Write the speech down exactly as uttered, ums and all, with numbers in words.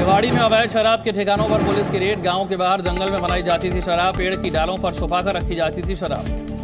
रेवाड़ी में अवैध शराब के ठिकानों पर पुलिस की रेड। गांव के बाहर जंगल में बनाई जाती थी शराब, पेड़ की डालों पर छुपाकर रखी जाती थी शराब।